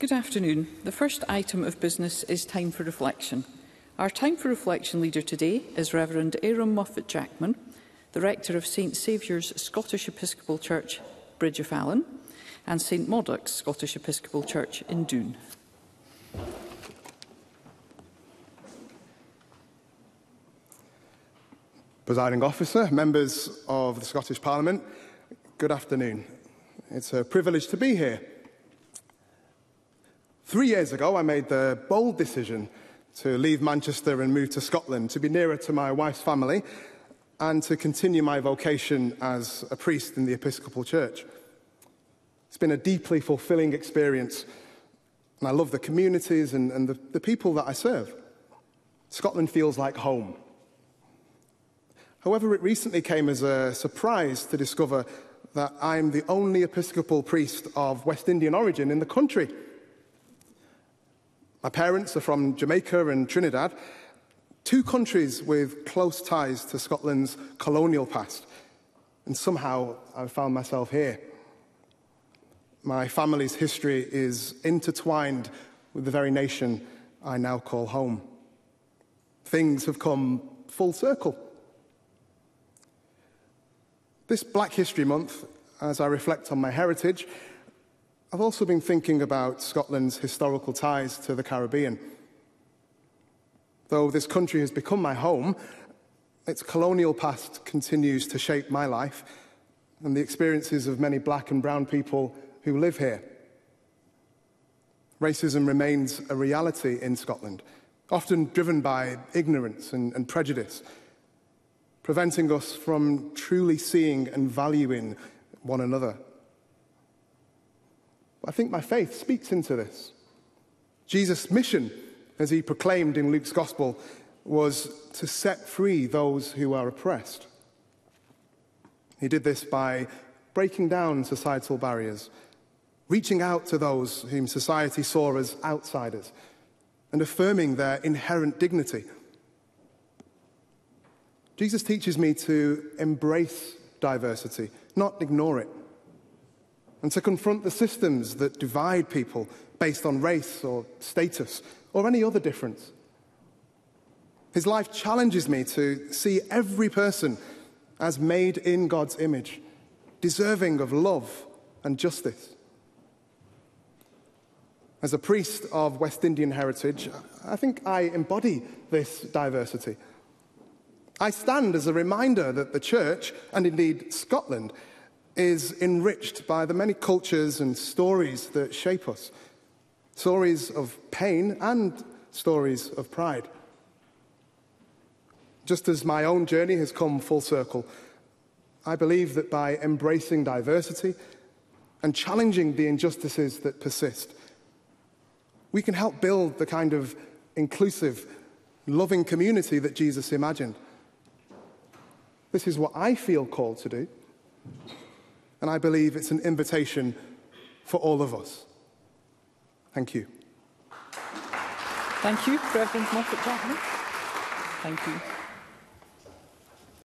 Good afternoon. The first item of business is time for reflection. Our time for reflection leader today is Reverend Aaron Moffat-Jackman, the Rector of St Saviour's Scottish Episcopal Church, Bridge of Allen, and St Modock's Scottish Episcopal Church in Doon. Presiding Officer, members of the Scottish Parliament, good afternoon. It's a privilege to be here. 3 years ago, I made the bold decision to leave Manchester and move to Scotland to be nearer to my wife's family and to continue my vocation as a priest in the Episcopal Church. It's been a deeply fulfilling experience, and I love the communities and the people that I serve. Scotland feels like home. However, it recently came as a surprise to discover that I'm the only Episcopal priest of West Indian origin in the country. My parents are from Jamaica and Trinidad, two countries with close ties to Scotland's colonial past, and somehow I've found myself here. My family's history is intertwined with the very nation I now call home. Things have come full circle. This Black History Month, as I reflect on my heritage, I've also been thinking about Scotland's historical ties to the Caribbean. Though this country has become my home, its colonial past continues to shape my life and the experiences of many black and brown people who live here. Racism remains a reality in Scotland, often driven by ignorance and prejudice, preventing us from truly seeing and valuing one another. I think my faith speaks into this. Jesus' mission, as he proclaimed in Luke's Gospel, was to set free those who are oppressed. He did this by breaking down societal barriers, reaching out to those whom society saw as outsiders, and affirming their inherent dignity. Jesus teaches me to embrace diversity, not ignore it, and to confront the systems that divide people based on race or status or any other difference. His life challenges me to see every person as made in God's image, deserving of love and justice. As a priest of West Indian heritage, I think I embody this diversity. I stand as a reminder that the Church, and indeed Scotland, is enriched by the many cultures and stories that shape us. Stories of pain and stories of pride. Just as my own journey has come full circle, I believe that by embracing diversity and challenging the injustices that persist, we can help build the kind of inclusive, loving community that Jesus imagined. This is what I feel called to do, and I believe it's an invitation for all of us. Thank you. Thank you, Reverend Moffat-Jackman. Thank you.